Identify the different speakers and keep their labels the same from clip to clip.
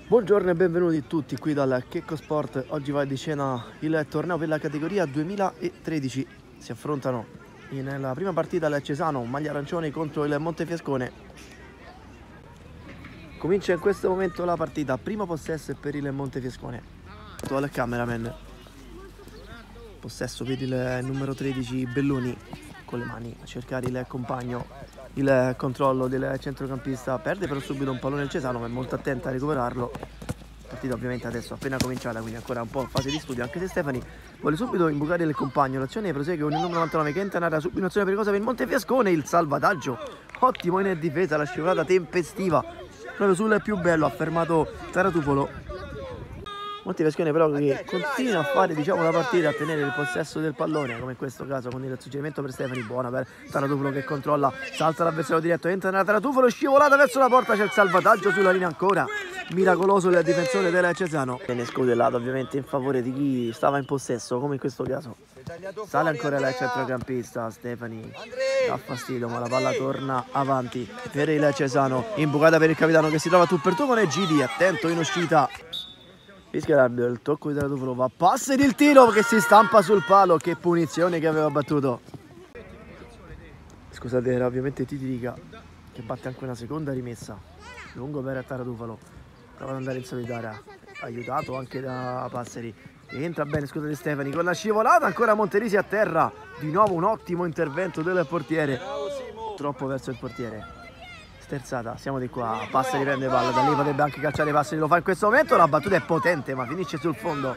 Speaker 1: Buongiorno e benvenuti tutti qui dal Checco Sport. Oggi va di scena il torneo per la categoria 2013. Si affrontano nella prima partita il Cesano, maglia arancione, contro il Montefiascone. Comincia in questo momento la partita, primo possesso per il Montefiascone. Al cameraman. Possesso per il numero 13 Belloni, con le mani a cercare il compagno. Il controllo del centrocampista, perde però subito un pallone il Cesano, ma è molto attenta a recuperarlo. La partita ovviamente adesso appena cominciata, quindi ancora un po' in fase di studio, anche se Stefani vuole subito imbucare il compagno. L'azione prosegue con il numero 99 che entra in area, subito un'azione pericolosa per il Montefiascone, il salvataggio ottimo in difesa, la scivolata tempestiva proprio sul più bello, ha fermato Taratufolo. Montefiascone però che continua a fare la partita, a tenere il possesso del pallone, come in questo caso con il suggerimento per Stefani, buona per Taratufolo che controlla, salta l'avversario diretto, entra nella Taratufolo, scivolata verso la porta, c'è il salvataggio sulla linea ancora, miracoloso il difensore del Cesano. Viene scudellato ovviamente in favore di chi stava in possesso, come in questo caso. Sale ancora il centrocampista, Stefani dà fastidio, ma la palla torna avanti per il Cesano, imbucata per il capitano che si trova tu per tu con Egidi, attento in uscita. Fischia l'arbitro, il tocco di Taratufolo, va a passo ed il tiro che si stampa sul palo, che punizione che aveva battuto. Scusate, era ovviamente Titirica che batte anche una seconda rimessa, lungo per Taratufolo, prova ad andare in solitaria, aiutato anche da Passeri, entra bene, scusate Stefani, con la scivolata, ancora Monterisi a terra, di nuovo un ottimo intervento del portiere, troppo verso il portiere. Sterzata, siamo di qua, Passeri prende palla, da lì potrebbe anche calciare Passeri, lo fa in questo momento, la battuta è potente ma finisce sul fondo.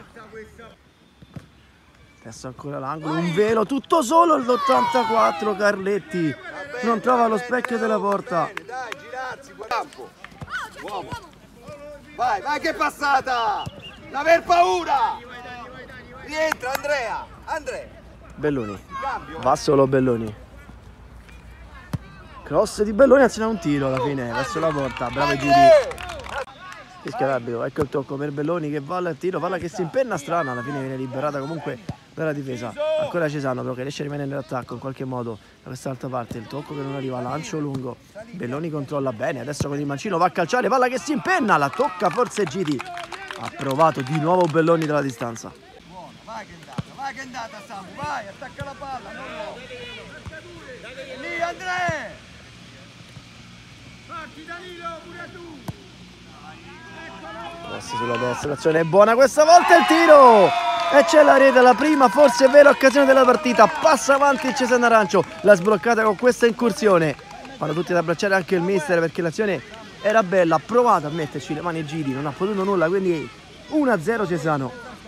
Speaker 1: Adesso ancora l'angolo, un velo tutto solo l'84 Carletti, non trova lo specchio della porta.
Speaker 2: Dai, girarsi, campo. Uomo. Vai, vai che passata! Non aver paura! Rientra Andrea.
Speaker 1: Belloni, va solo Belloni. Cross di Belloni, anzi un tiro alla fine verso la porta, bravo Gidi. Fischia l'arbitro, ecco il tocco per Belloni che va al tiro, palla che si impenna strana, alla fine viene liberata comunque dalla difesa. Ancora Cesano però che riesce a rimanere nell'attacco in qualche modo da quest'altra parte, il tocco che non arriva, lancio lungo, Belloni controlla bene, adesso con il mancino va a calciare, palla che si impenna, la tocca forse Gidi. Ha provato di nuovo Belloni dalla distanza.
Speaker 2: Buona, vai che è andata Samu, vai, attacca la palla, non lo. Lì Andrea!
Speaker 1: Passi sulla destra, l'azione è buona questa volta, il tiro! E c'è la rete, la prima forse vera occasione della partita, passa avanti il Cesano Arancio, l'ha sbloccata con questa incursione. Fanno tutti ad abbracciare anche il mister perché l'azione era bella, ha provato a metterci le mani e Gidi, non ha potuto nulla, quindi 1-0 Cesano.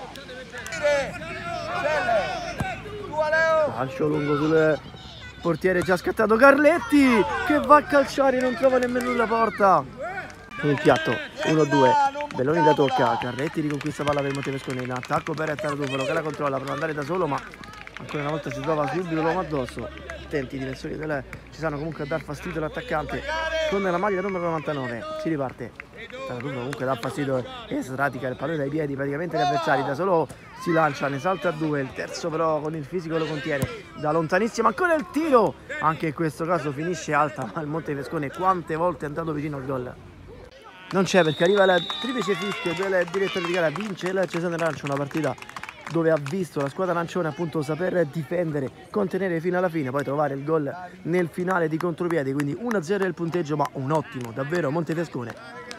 Speaker 1: Lancio lungo sul portiere già scattato Carletti che va a calciare, non trova nemmeno la porta. Il piatto 1-2, Belloni la tocca, Carletti riconquista palla per Montefiascone, in attacco per Taratufolo che la controlla, prova ad andare da solo ma ancora una volta si trova subito l'uomo addosso. Attenti i difensori del Cesano comunque a dar fastidio all'attaccante con la maglia numero 99, si riparte. Taratufolo comunque dà fastidio e sratica il pallone dai piedi praticamente agli avversari, da solo si lancia, ne salta a due, il terzo però con il fisico lo contiene da lontanissimo, ancora il tiro, anche in questo caso finisce alta, ma il Montefiascone quante volte è andato vicino al gol. Non c'è perché arriva la triplice fischio del direttore di gara, vince il Cesano Arancio, una partita dove ha visto la squadra arancione appunto saper difendere, contenere fino alla fine, poi trovare il gol nel finale di contropiede, quindi 1-0 il punteggio, ma un ottimo davvero Montefiascone.